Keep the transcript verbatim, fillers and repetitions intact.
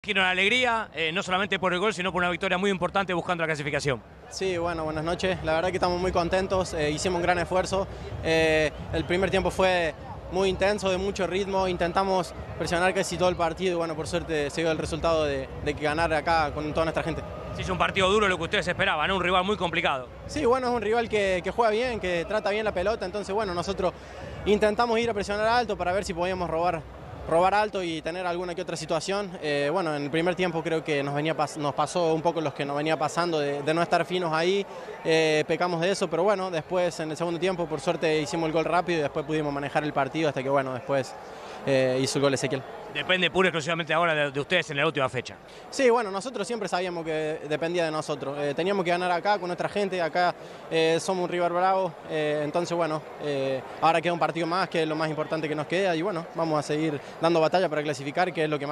Quiero una alegría, eh, no solamente por el gol, sino por una victoria muy importante buscando la clasificación. Sí, bueno, buenas noches. La verdad que estamos muy contentos, eh, hicimos un gran esfuerzo. Eh, el primer tiempo fue muy intenso, de mucho ritmo, intentamos presionar casi todo el partido y bueno, por suerte se dio el resultado de, de que ganar acá con toda nuestra gente. Se hizo un partido duro, lo que ustedes esperaban, ¿no? Un rival muy complicado. Sí, bueno, es un rival que, que juega bien, que trata bien la pelota, entonces bueno, nosotros intentamos ir a presionar alto para ver si podíamos robar robar alto y tener alguna que otra situación. Eh, bueno, en el primer tiempo creo que nos, venía nos pasó un poco los que nos venía pasando de, de no estar finos ahí, eh, pecamos de eso, pero bueno, después en el segundo tiempo por suerte hicimos el gol rápido y después pudimos manejar el partido hasta que bueno, después eh, hizo el gol Ezequiel. Depende pura y exclusivamente ahora de, de ustedes en la última fecha. Sí, bueno, nosotros siempre sabíamos que dependía de nosotros. Eh, teníamos que ganar acá con nuestra gente, acá eh, somos un rival bravo, eh, entonces bueno, eh, ahora queda un partido más que es lo más importante que nos queda y bueno, vamos a seguir dando batalla para clasificar, que es lo que más